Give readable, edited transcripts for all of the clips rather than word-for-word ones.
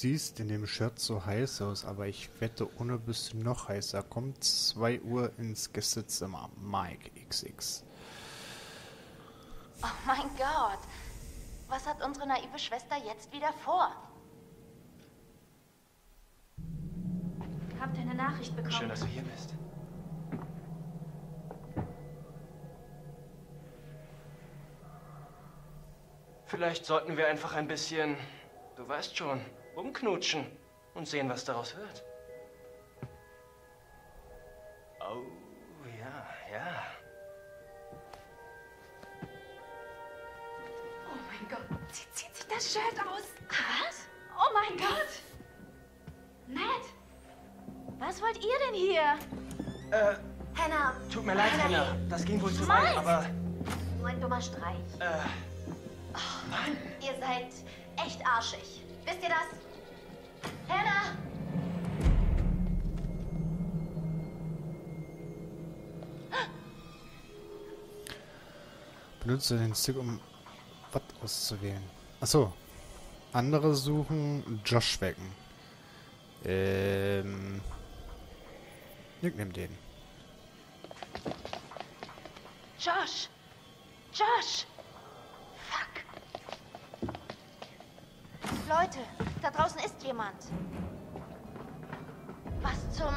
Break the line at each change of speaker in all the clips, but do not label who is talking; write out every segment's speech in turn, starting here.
siehst in dem Shirt so heiß aus, aber ich wette, ohne bist du noch heißer. Kommt 2 Uhr ins Gästezimmer. Mike XX.
Oh mein Gott. Was hat unsere naive Schwester jetzt wieder vor?
Habt ihr eine Nachricht bekommen?
Schön, dass du hier bist. Vielleicht sollten wir einfach ein bisschen, du weißt schon, rumknutschen und sehen, was daraus wird. Oh, ja, ja.
Oh mein Gott, sie zieht sich das Shirt aus. Was? Oh mein Gott. Ned.
Was wollt ihr denn hier?
Hannah.
Tut mir leid, Hannah. Das ging wohl zu weit, aber...
Nur ein dummer Streich.
Nein.
Ihr seid echt arschig. Wisst ihr das? Hannah.
Benutze den Stick, um was auszuwählen. Achso. Andere suchen, Josh wecken. Ich nehm den.
Josh! Josh! Fuck! Leute, da draußen ist jemand. Was zum...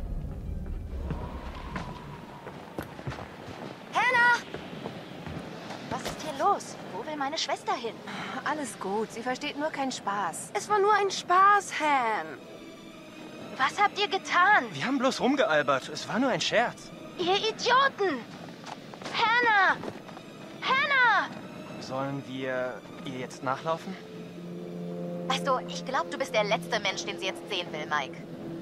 Hannah! Was ist hier los? Wo will meine Schwester hin?
Alles gut, sie versteht nur keinen Spaß.
Es war nur ein Spaß, Han.
Was habt ihr getan?
Wir haben bloß rumgealbert. Es war nur ein Scherz.
Ihr Idioten! Hannah! Hannah!
Sollen wir ihr jetzt nachlaufen?
Weißt du, ich glaube, du bist der letzte Mensch, den sie jetzt sehen will, Mike.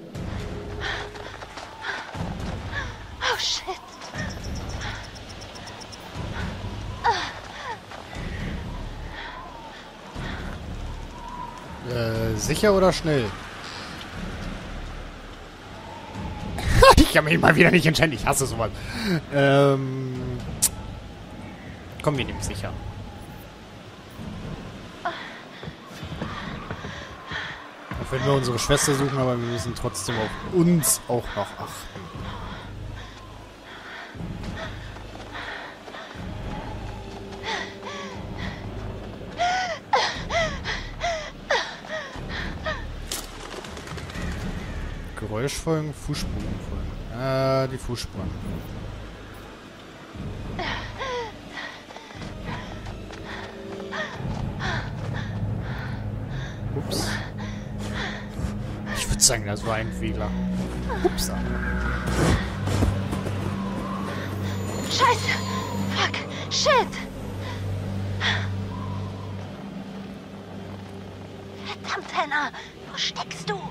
Oh, shit.
Sicher oder schnell? Ich kann mich mal wieder nicht entscheiden. Ich hasse sowas. Komm, wir nehmen sicher. Auch wenn wir unsere Schwester suchen, aber wir müssen trotzdem auf uns auch noch achten. Geräusch folgen, Fußspuren folgen. Die Fußspuren. Ups. Ich würde sagen, das war ein Fehler. Ups.
Scheiße! Fuck! Shit! Verdammt, Hannah! Wo steckst du?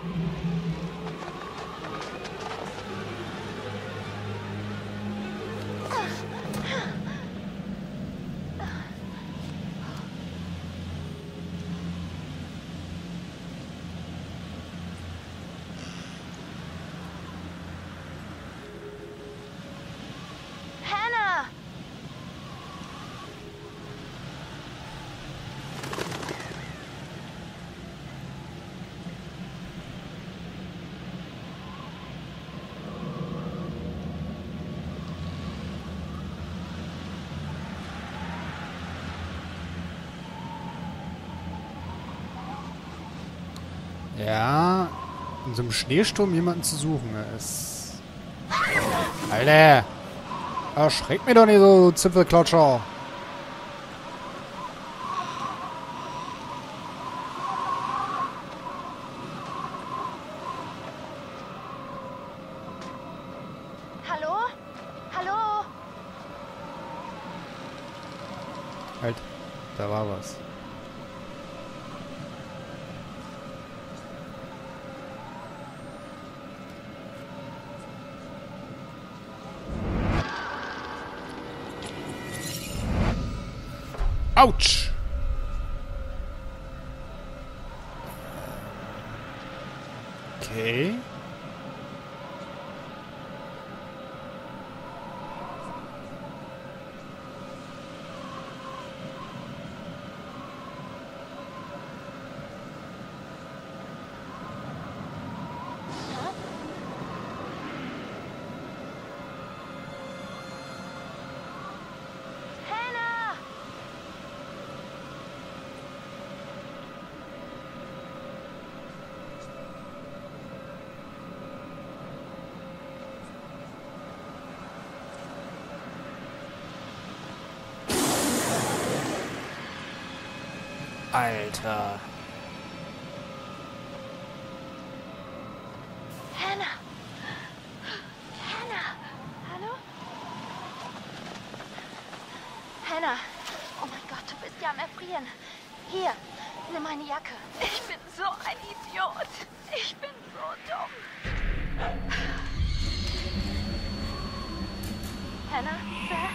Hannah!
Ja, in so einem Schneesturm jemanden zu suchen, ist... Alter! Erschreckt mich doch nicht so, Zipfelklatscher!
Hallo? Hallo?
Halt, da war was. Autsch! Okay. Alter.
Hannah! Hannah! Hallo?
Hannah! Oh mein Gott, du bist ja am Erfrieren. Hier, nimm meine Jacke.
Ich bin so ein Idiot. Ich bin so dumm.
Hannah, Sir?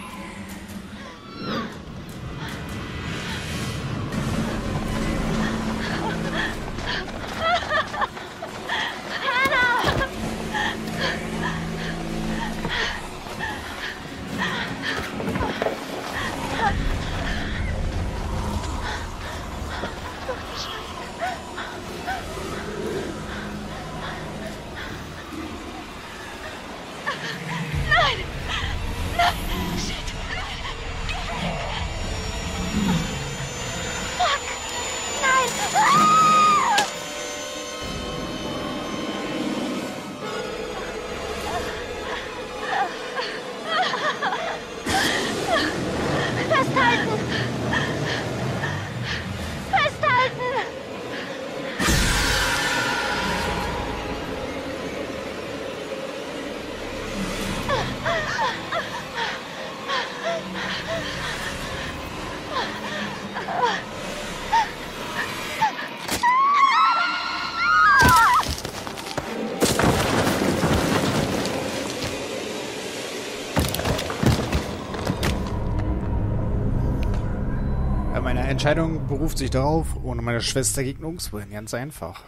Festhalten! Festhalten!
Ja, meine Entscheidung beruft sich darauf, ohne meine Schwester gegen uns zu gehen. Ganz einfach.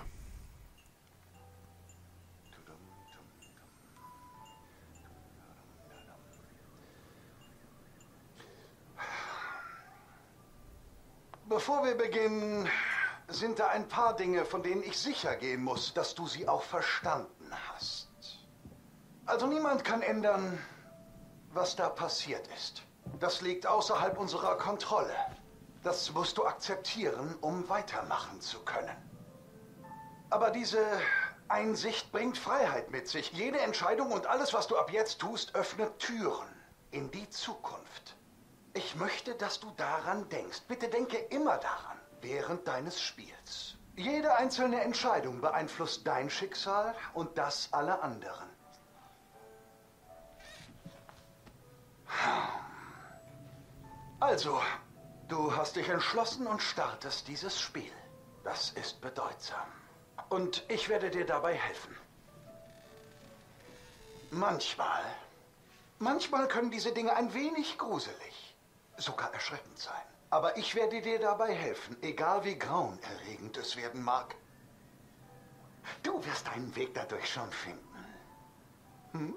Bevor wir beginnen, sind da ein paar Dinge, von denen ich sicher gehen muss, dass du sie auch verstanden hast. Also niemand kann ändern, was da passiert ist. Das liegt außerhalb unserer Kontrolle. Das musst du akzeptieren, um weitermachen zu können. Aber diese Einsicht bringt Freiheit mit sich. Jede Entscheidung und alles, was du ab jetzt tust, öffnet Türen in die Zukunft. Ich möchte, dass du daran denkst. Bitte denke immer daran, während deines Spiels. Jede einzelne Entscheidung beeinflusst dein Schicksal und das aller anderen. Also, du hast dich entschlossen und startest dieses Spiel. Das ist bedeutsam. Und ich werde dir dabei helfen. Manchmal können diese Dinge ein wenig gruselig, sogar erschreckend sein. Aber ich werde dir dabei helfen, egal wie grauenerregend es werden mag. Du wirst deinen Weg dadurch schon finden. Hm?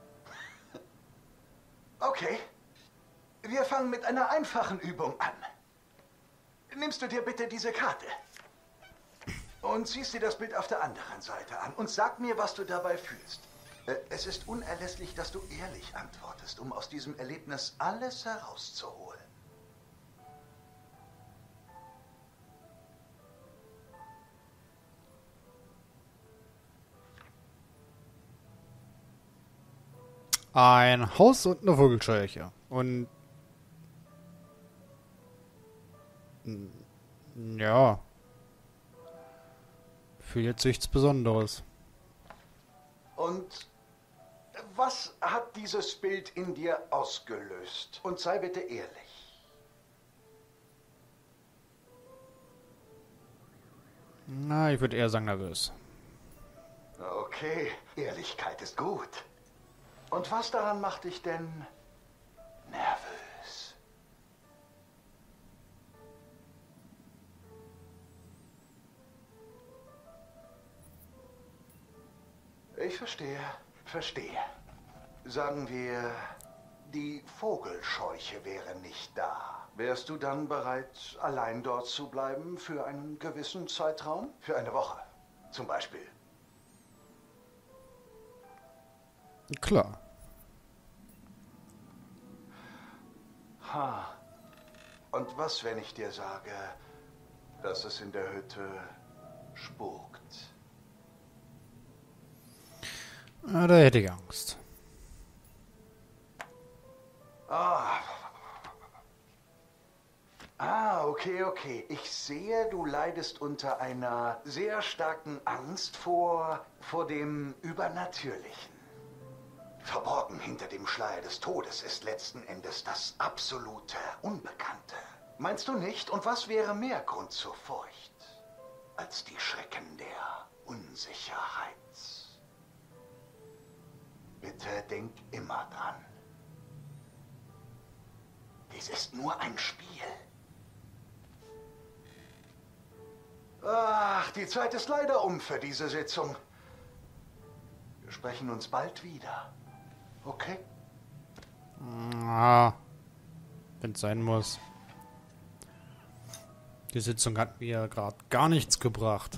Okay. Wir fangen mit einer einfachen Übung an. Nimmst du dir bitte diese Karte und ziehst dir das Bild auf der anderen Seite an und sag mir, was du dabei fühlst. Es ist unerlässlich, dass du ehrlich antwortest, um aus diesem Erlebnis alles herauszuholen.
Ein Haus und eine Vogelscheuche. Und ja, für jetzt nichts Besonderes.
Und was hat dieses Bild in dir ausgelöst? Und sei bitte ehrlich.
Na, ich würde eher sagen nervös.
Okay, Ehrlichkeit ist gut. Und was daran macht dich denn nervös? Ich verstehe. Sagen wir, die Vogelscheuche wäre nicht da. Wärst du dann bereit, allein dort zu bleiben für einen gewissen Zeitraum? Für eine Woche, zum Beispiel.
Klar.
Und was, wenn ich dir sage, dass es in der Hütte spukt?
Ja, da hätte ich Angst.
Ah, okay. Ich sehe, du leidest unter einer sehr starken Angst vor dem Übernatürlichen. Verborgen hinter dem Schleier des Todes ist letzten Endes das absolute Unbekannte. Meinst du nicht? Und was wäre mehr Grund zur Furcht als die Schrecken der Unsicherheit? Bitte denk immer dran. Dies ist nur ein Spiel. Ach, die Zeit ist leider um für diese Sitzung. Wir sprechen uns bald wieder. Okay?
Ah, wenn es sein muss. Die Sitzung hat mir gerade gar nichts gebracht.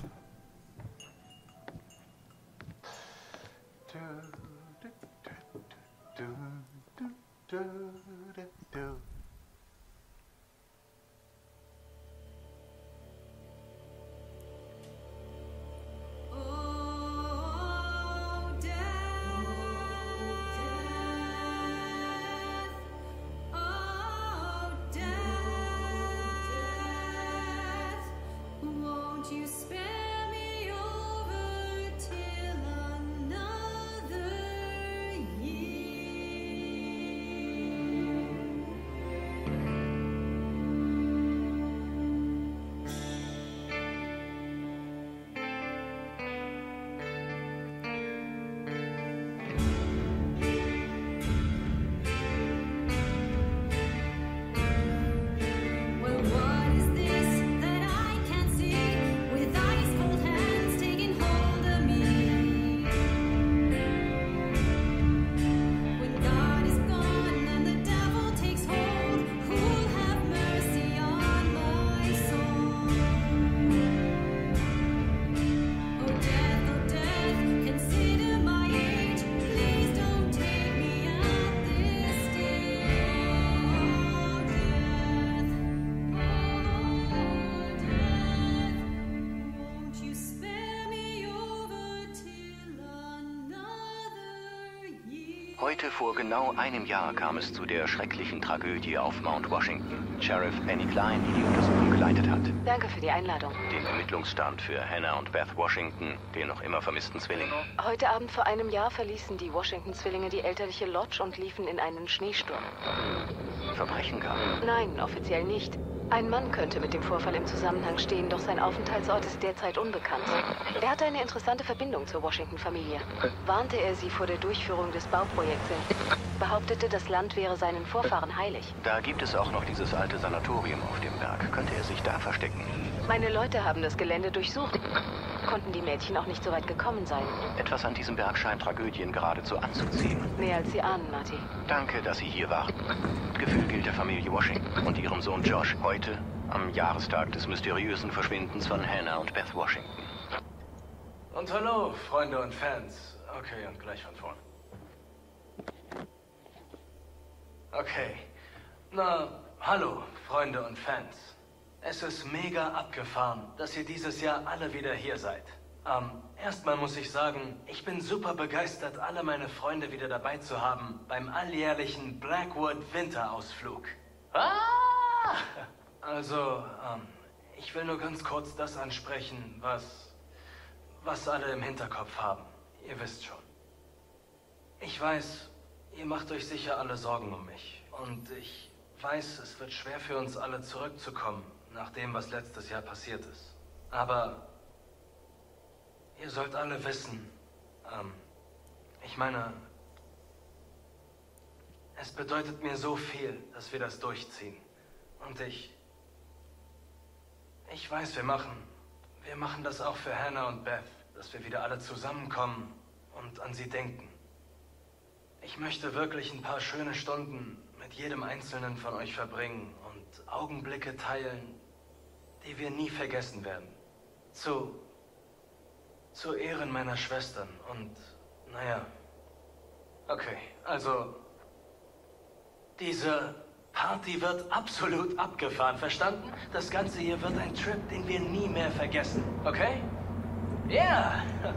You spare me over till another Well, what is this that I can see with ice cold hands taking hold of me? When God is gone and the devil takes hold, who'll have mercy on my soul? Oh death, consider my age. Please don't take me at this stage. Won't you spare me over till another year?
Heute vor genau einem Jahr kam es zu der schrecklichen Tragödie auf Mount Washington. Sheriff Penny Klein, die die Untersuchung geleitet hat.
Danke für die Einladung.
Den Ermittlungsstand für Hannah und Beth Washington, den noch immer vermissten Zwilling.
Heute Abend vor einem Jahr verließen die Washington-Zwillinge die elterliche Lodge und liefen in einen Schneesturm.
Verbrechen gab.
Nein, offiziell nicht. Ein Mann könnte mit dem Vorfall im Zusammenhang stehen, doch sein Aufenthaltsort ist derzeit unbekannt. Er hatte eine interessante Verbindung zur Washington-Familie. Warnte er sie vor der Durchführung des Bauprojekts in, behauptete, das Land wäre seinen Vorfahren heilig.
Da gibt es auch noch dieses alte Sanatorium auf dem Berg. Könnte er sich da verstecken?
Meine Leute haben das Gelände durchsucht. Konnten die Mädchen auch nicht so weit gekommen sein.
Etwas an diesem Berg scheint Tragödien geradezu anzuziehen.
Mehr als Sie ahnen, Marty.
Danke, dass Sie hier waren. Gefühl gilt der Familie Washington und ihrem Sohn Josh heute am Jahrestag des mysteriösen Verschwindens von Hannah und Beth Washington.
Und hallo, Freunde und Fans. Okay, und gleich von vorn. Okay. Na, hallo, Freunde und Fans. Es ist mega abgefahren, dass ihr dieses Jahr alle wieder hier seid. Erstmal muss ich sagen, ich bin super begeistert, alle meine Freunde wieder dabei zu haben beim alljährlichen Blackwood Winterausflug. Ah! Also, ich will nur ganz kurz das ansprechen, was alle im Hinterkopf haben. Ihr wisst schon. Ich weiß, ihr macht euch sicher alle Sorgen um mich. Und ich weiß, es wird schwer für uns alle zurückzukommen, nach dem, was letztes Jahr passiert ist. Aber ihr sollt alle wissen, ich meine, es bedeutet mir so viel, dass wir das durchziehen. Und ich weiß, wir machen das auch für Hannah und Beth, dass wir wieder alle zusammenkommen und an sie denken. Ich möchte wirklich ein paar schöne Stunden mit jedem Einzelnen von euch verbringen und Augenblicke teilen, die wir nie vergessen werden. Zu Ehren meiner Schwestern und, naja. Okay, also, diese Party wird absolut abgefahren, verstanden? Das Ganze hier wird ein Trip, den wir nie mehr vergessen, okay? Ja! Yeah.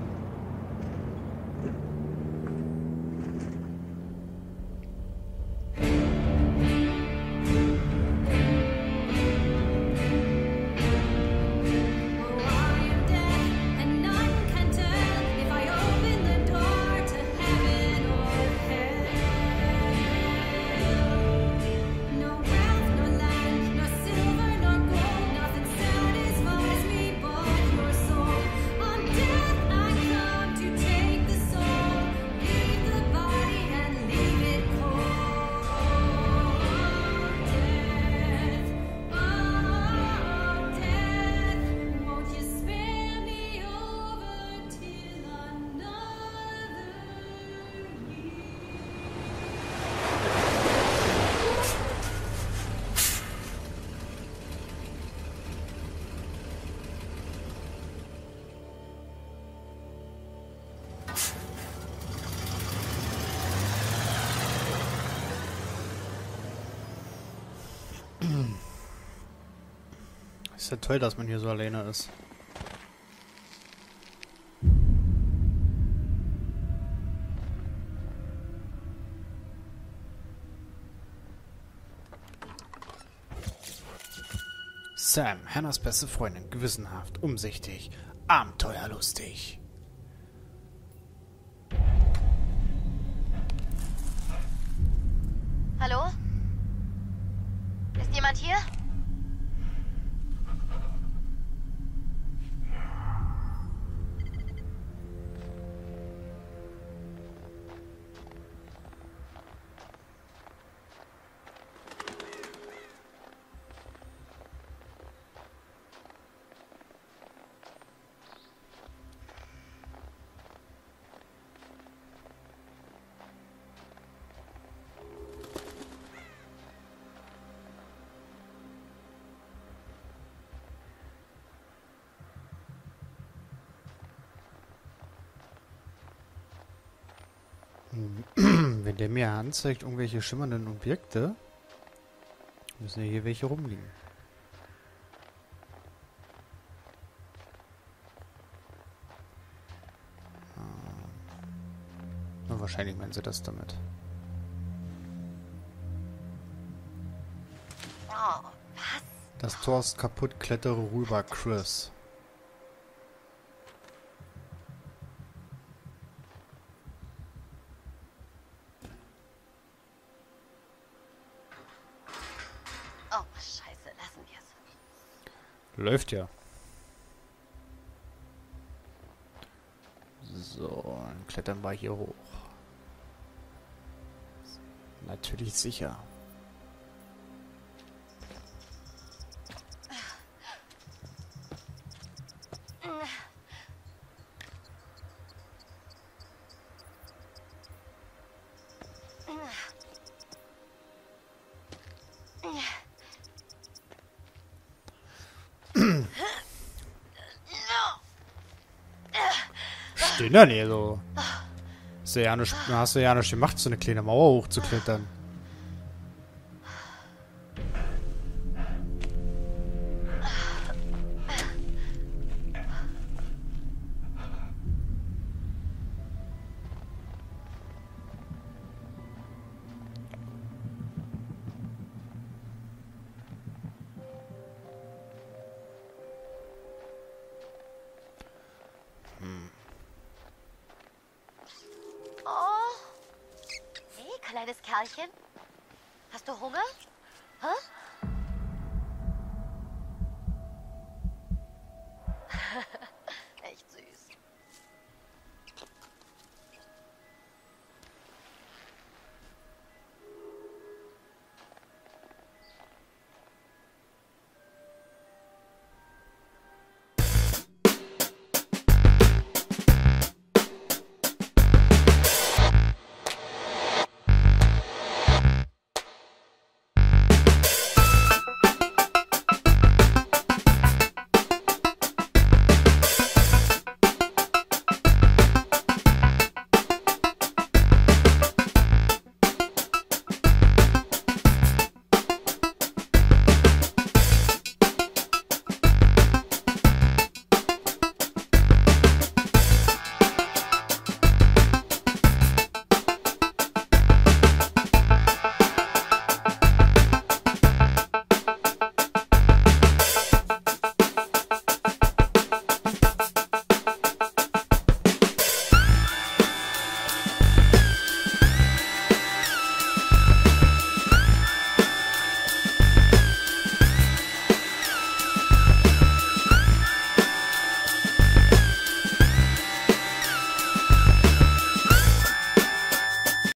Ist ja toll, dass man hier so alleine ist. Sam, Hannahs beste Freundin, gewissenhaft, umsichtig, abenteuerlustig.
Hallo? Ist jemand hier?
Wenn der mir anzeigt, irgendwelche schimmernden Objekte, müssen ja hier welche rumliegen. Na, wahrscheinlich meinen sie das damit.
Oh, was?
Das Tor ist kaputt, klettere rüber, Chris.
Oh, scheiße, lassen wir es.
Läuft ja. So, dann klettern wir hier hoch. Natürlich sicher. Stehen da nicht so. Hast du ja nicht gemacht, so eine kleine Mauer hochzuklettern.
Oh. Hey, kleines Kerlchen. Hast du Hunger? Hä?